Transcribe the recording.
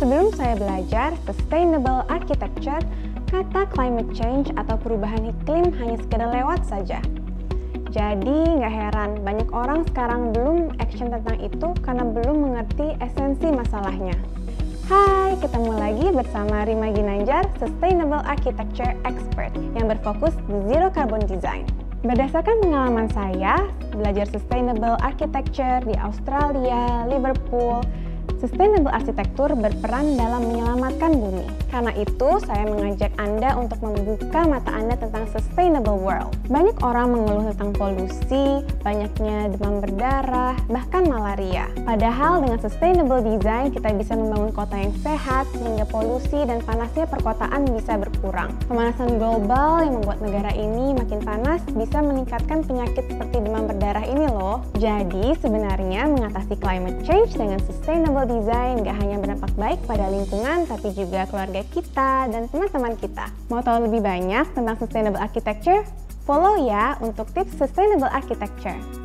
Sebelum saya belajar sustainable architecture, kata climate change atau perubahan iklim hanya sekedar lewat saja. Jadi nggak heran banyak orang sekarang belum action tentang itu karena belum mengerti esensi masalahnya. Hai, ketemu lagi bersama Rima Ginanjar, Sustainable Architecture Expert yang berfokus di Zero Carbon Design. Berdasarkan pengalaman saya, belajar Sustainable Architecture di Australia, Liverpool, Sustainable Arsitektur berperan dalam menyelamatkan bumi. Karena itu, saya mengajak Anda untuk membuka mata Anda tentang sustainable world. Banyak orang mengeluh tentang polusi, banyaknya demam berdarah, bahkan malaria. Padahal dengan sustainable design, kita bisa membangun kota yang sehat, sehingga polusi dan panasnya perkotaan bisa berkurang. Pemanasan global yang membuat negara ini makin panas bisa meningkatkan penyakit seperti demam berdarah ini loh. Jadi, sebenarnya mengatasi climate change dengan sustainable design gak hanya berdampak baik pada lingkungan, tapi juga keluarga kita dan teman-teman kita. Mau tahu lebih banyak tentang sustainable architecture? Follow ya untuk tips sustainable architecture.